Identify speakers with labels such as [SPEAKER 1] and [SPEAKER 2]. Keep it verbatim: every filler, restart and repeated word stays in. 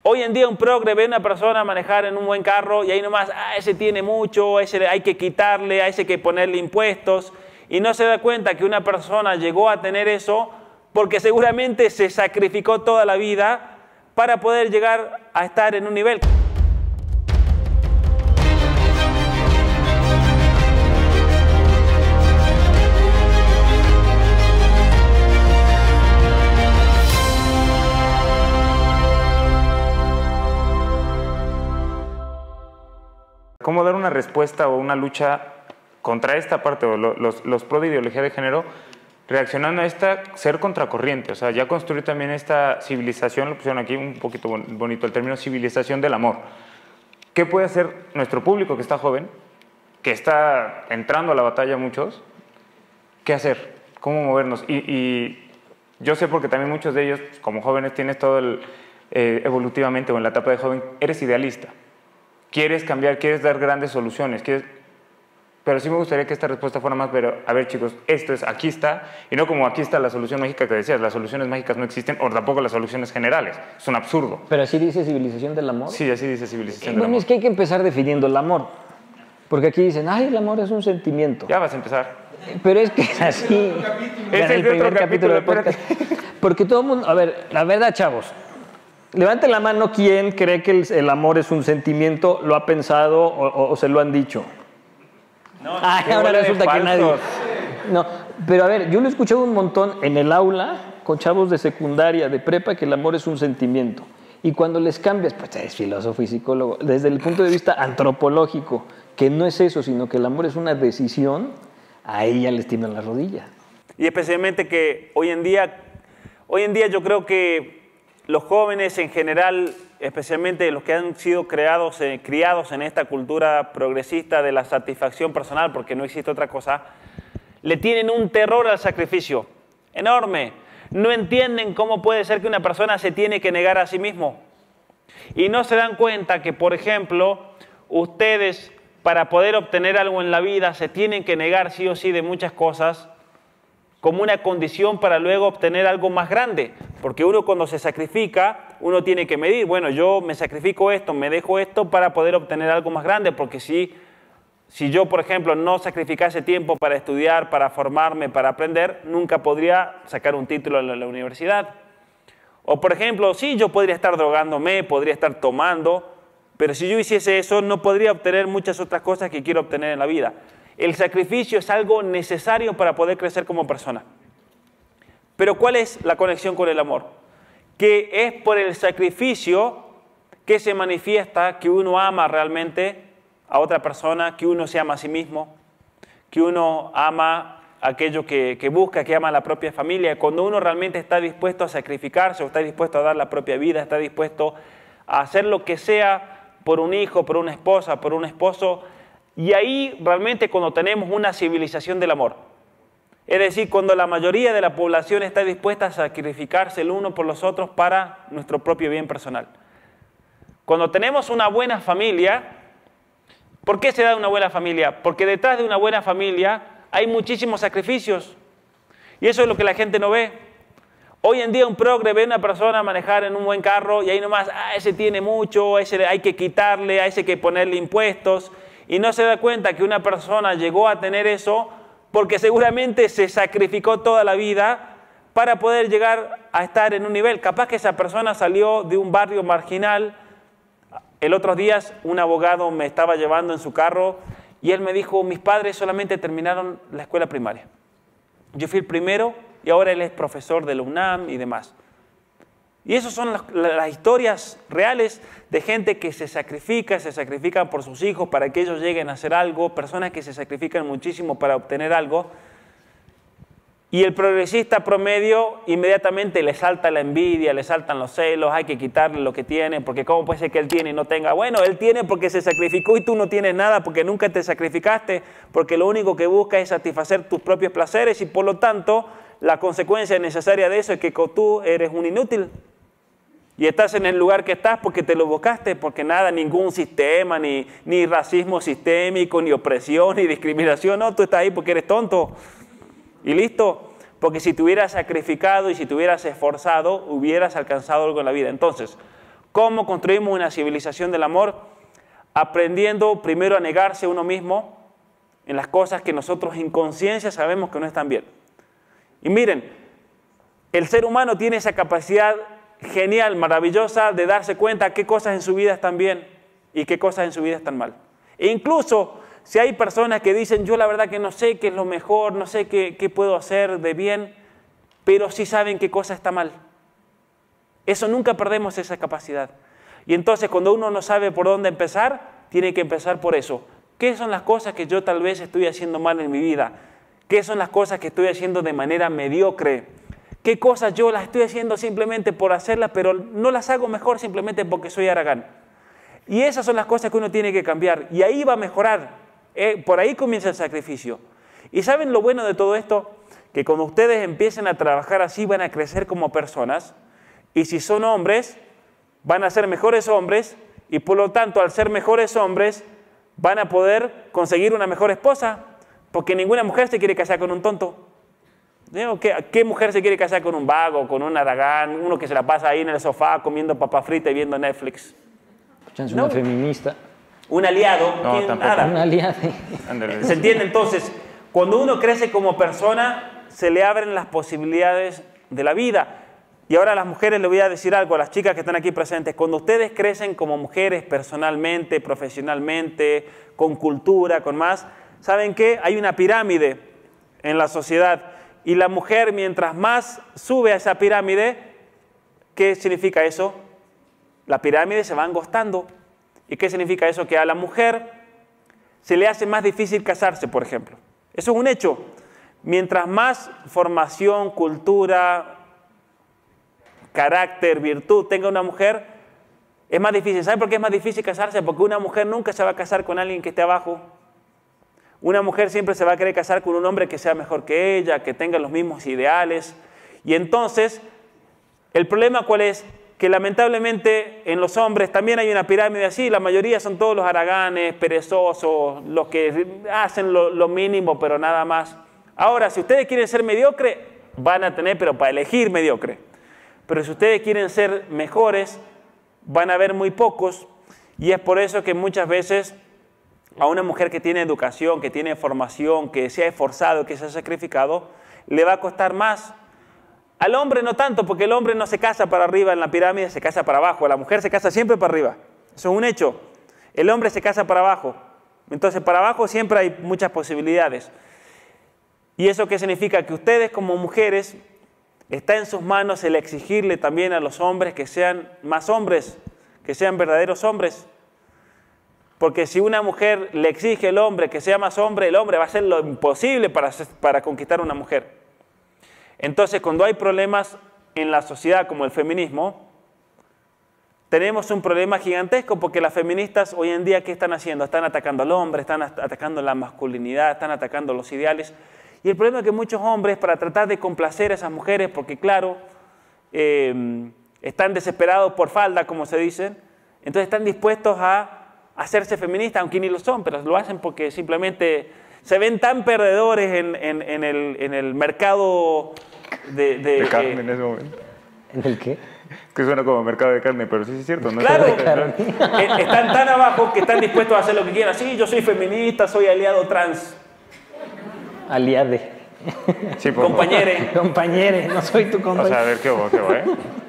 [SPEAKER 1] Hoy en día un progre ve a una persona manejar en un buen carro y ahí nomás, ah, ese tiene mucho, a ese hay que quitarle, a ese hay que ponerle impuestos. Y no se da cuenta que una persona llegó a tener eso porque seguramente se sacrificó toda la vida para poder llegar a estar en un nivel.
[SPEAKER 2] ¿Cómo dar una respuesta o una lucha contra esta parte, o lo, los, los pro de ideología de género, reaccionando a esta, ser contracorriente? O sea, ya construir también esta civilización, lo pusieron aquí un poquito bonito el término, civilización del amor. ¿Qué puede hacer nuestro público que está joven, que está entrando a la batalla muchos? ¿Qué hacer? ¿Cómo movernos? Y, y yo sé, porque también muchos de ellos, como jóvenes, tienes todo el, eh, evolutivamente o en la etapa de joven, eres idealista. Quieres cambiar, quieres dar grandes soluciones, quieres... pero sí me gustaría que esta respuesta fuera más, pero a ver chicos, esto es, aquí está, y no como aquí está la solución mágica que decías, las soluciones mágicas no existen, o tampoco las soluciones generales, es un absurdo.
[SPEAKER 3] ¿Pero así dice civilización del amor?
[SPEAKER 2] Sí, así dice civilización
[SPEAKER 3] eh,
[SPEAKER 2] del
[SPEAKER 3] bueno,
[SPEAKER 2] amor.
[SPEAKER 3] es que hay que empezar definiendo el amor, porque aquí dicen, ay, el amor es un sentimiento.
[SPEAKER 2] Ya vas a empezar.
[SPEAKER 3] Pero es que es así,
[SPEAKER 2] Ese
[SPEAKER 3] en el
[SPEAKER 2] es
[SPEAKER 3] primer
[SPEAKER 2] otro
[SPEAKER 3] capítulo del
[SPEAKER 2] capítulo,
[SPEAKER 3] podcast, porque todo el mundo, a ver, la verdad chavos, levanten la mano quien cree que el, el amor es un sentimiento, lo ha pensado o, o, o se lo han dicho.
[SPEAKER 1] No,
[SPEAKER 3] Ay, ahora resulta que nadie. No, pero a ver, yo lo he escuchado un montón en el aula con chavos de secundaria, de prepa, que el amor es un sentimiento. Y cuando les cambias, pues eres filósofo y psicólogo, desde el punto de vista antropológico, que no es eso, sino que el amor es una decisión, ahí ya les tiemblan las rodillas.
[SPEAKER 1] Y especialmente que hoy en día, hoy en día yo creo que los jóvenes en general, especialmente los que han sido creados, eh, criados en esta cultura progresista de la satisfacción personal, porque no existe otra cosa, le tienen un terror al sacrificio enorme. No entienden cómo puede ser que una persona se tiene que negar a sí mismo. Y no se dan cuenta que, por ejemplo, ustedes para poder obtener algo en la vida se tienen que negar sí o sí de muchas cosas, como una condición para luego obtener algo más grande. Porque uno cuando se sacrifica, uno tiene que medir, bueno, yo me sacrifico esto, me dejo esto para poder obtener algo más grande, porque si, si yo, por ejemplo, no sacrificase tiempo para estudiar, para formarme, para aprender, nunca podría sacar un título en la universidad. O, por ejemplo, sí, yo podría estar drogándome, podría estar tomando, pero si yo hiciese eso, no podría obtener muchas otras cosas que quiero obtener en la vida. El sacrificio es algo necesario para poder crecer como persona. Pero ¿cuál es la conexión con el amor? Que es por el sacrificio que se manifiesta que uno ama realmente a otra persona, que uno se ama a sí mismo, que uno ama aquello que, que busca, que ama a la propia familia. Cuando uno realmente está dispuesto a sacrificarse, o está dispuesto a dar la propia vida, está dispuesto a hacer lo que sea por un hijo, por una esposa, por un esposo. Y ahí realmente cuando tenemos una civilización del amor, es decir, cuando la mayoría de la población está dispuesta a sacrificarse el uno por los otros para nuestro propio bien personal. Cuando tenemos una buena familia, ¿por qué se da una buena familia? Porque detrás de una buena familia hay muchísimos sacrificios. Y eso es lo que la gente no ve. Hoy en día un progre ve a una persona manejar en un buen carro y ahí nomás, ah, ese tiene mucho, a ese hay que quitarle, a ese hay que ponerle impuestos. Y no se da cuenta que una persona llegó a tener eso porque seguramente se sacrificó toda la vida para poder llegar a estar en un nivel. Capaz que esa persona salió de un barrio marginal. El otro día un abogado me estaba llevando en su carro y él me dijo, mis padres solamente terminaron la escuela primaria. Yo fui el primero y ahora él es profesor de la UNAM y demás. Y esas son las, las historias reales de gente que se sacrifica, se sacrifican por sus hijos para que ellos lleguen a hacer algo, personas que se sacrifican muchísimo para obtener algo. Y el progresista promedio inmediatamente le salta la envidia, le saltan los celos, hay que quitarle lo que tiene, porque ¿cómo puede ser que él tiene y no tenga? Bueno, él tiene porque se sacrificó y tú no tienes nada porque nunca te sacrificaste, porque lo único que busca es satisfacer tus propios placeres y por lo tanto la consecuencia necesaria de eso es que tú eres un inútil. Y estás en el lugar que estás porque te lo buscaste, porque nada, ningún sistema, ni, ni racismo sistémico, ni opresión, ni discriminación, no, tú estás ahí porque eres tonto. Y listo, porque si te hubieras sacrificado y si te hubieras esforzado, hubieras alcanzado algo en la vida. Entonces, ¿Cómo construimos una civilización del amor? Aprendiendo primero a negarse a uno mismo en las cosas que nosotros en conciencia sabemos que no están bien. Y miren, el ser humano tiene esa capacidad genial, maravillosa, de darse cuenta qué cosas en su vida están bien y qué cosas en su vida están mal. E incluso si hay personas que dicen, yo la verdad que no sé qué es lo mejor, no sé qué, qué puedo hacer de bien, pero sí saben qué cosa está mal. Eso nunca perdemos esa capacidad. Y entonces cuando uno no sabe por dónde empezar, tiene que empezar por eso. ¿Qué son las cosas que yo tal vez estoy haciendo mal en mi vida? ¿Qué son las cosas que estoy haciendo de manera mediocre? ¿Qué cosas yo las estoy haciendo simplemente por hacerlas, pero no las hago mejor simplemente porque soy Aragán? Y esas son las cosas que uno tiene que cambiar. Y ahí va a mejorar. Eh, por ahí comienza el sacrificio. ¿Y saben lo bueno de todo esto? Que cuando ustedes empiecen a trabajar así, van a crecer como personas. Y si son hombres, van a ser mejores hombres. Y por lo tanto, al ser mejores hombres, van a poder conseguir una mejor esposa. Porque ninguna mujer se quiere casar con un tonto. ¿Qué, ¿Qué mujer se quiere casar con un vago, con un Aragán, uno que se la pasa ahí en el sofá comiendo papa frita y viendo Netflix?
[SPEAKER 3] Es
[SPEAKER 1] No.
[SPEAKER 3] una feminista.
[SPEAKER 1] Un aliado.
[SPEAKER 2] No,
[SPEAKER 1] ¿quién?
[SPEAKER 2] tampoco.
[SPEAKER 1] Nada.
[SPEAKER 3] Un aliado.
[SPEAKER 2] Ándale.
[SPEAKER 1] ¿Se entiende? Entonces, cuando uno crece como persona, se le abren las posibilidades de la vida. Y ahora a las mujeres les voy a decir algo, a las chicas que están aquí presentes. Cuando ustedes crecen como mujeres personalmente, profesionalmente, con cultura, con más, ¿saben qué? Hay una pirámide en la sociedad. Y la mujer, mientras más sube a esa pirámide, ¿qué significa eso? La pirámide se va angostando. ¿Y qué significa eso? Que a la mujer se le hace más difícil casarse, por ejemplo. Eso es un hecho. Mientras más formación, cultura, carácter, virtud tenga una mujer, es más difícil. ¿Sabe por qué es más difícil casarse? Porque una mujer nunca se va a casar con alguien que esté abajo. Una mujer siempre se va a querer casar con un hombre que sea mejor que ella, que tenga los mismos ideales. Y entonces, ¿el problema cuál es? Que lamentablemente en los hombres también hay una pirámide así. La mayoría son todos los haraganes, perezosos, los que hacen lo, lo mínimo, pero nada más. Ahora, si ustedes quieren ser mediocre, van a tener, pero para elegir mediocre. Pero si ustedes quieren ser mejores, van a haber muy pocos. Y es por eso que muchas veces a una mujer que tiene educación, que tiene formación, que se ha esforzado, que se ha sacrificado, le va a costar más. Al hombre no tanto, porque el hombre no se casa para arriba en la pirámide, se casa para abajo. La mujer se casa siempre para arriba. Eso es un hecho. El hombre se casa para abajo. Entonces, para abajo siempre hay muchas posibilidades. ¿Y eso qué significa? Que ustedes como mujeres, está en sus manos el exigirle también a los hombres que sean más hombres, que sean verdaderos hombres. Porque si una mujer le exige al hombre que sea más hombre, el hombre va a hacer lo imposible para, para conquistar a una mujer. Entonces, cuando hay problemas en la sociedad como el feminismo, tenemos un problema gigantesco porque las feministas hoy en día, ¿qué están haciendo? Están atacando al hombre, están atacando la masculinidad, están atacando los ideales. Y el problema es que muchos hombres, para tratar de complacer a esas mujeres, porque claro, eh, están desesperados por falda, como se dice, entonces están dispuestos a hacerse feministas, aunque ni lo son, pero lo hacen porque simplemente se ven tan perdedores en, en, en, el, en el mercado de, de,
[SPEAKER 2] De carne
[SPEAKER 1] eh,
[SPEAKER 2] en ese momento.
[SPEAKER 3] ¿En el qué?
[SPEAKER 2] Es que suena como mercado de carne, pero sí es cierto. ¿No?
[SPEAKER 1] Claro,
[SPEAKER 3] Claro.
[SPEAKER 1] eh, están tan abajo que están dispuestos a hacer lo que quieran. Sí, yo soy feminista, soy aliado trans,
[SPEAKER 3] Aliade.
[SPEAKER 2] Sí, por favor.
[SPEAKER 1] compañere.
[SPEAKER 3] Compañere, no soy tu
[SPEAKER 2] O
[SPEAKER 3] compañero.
[SPEAKER 2] sea, a ver, qué hubo, qué hubo, ¿eh?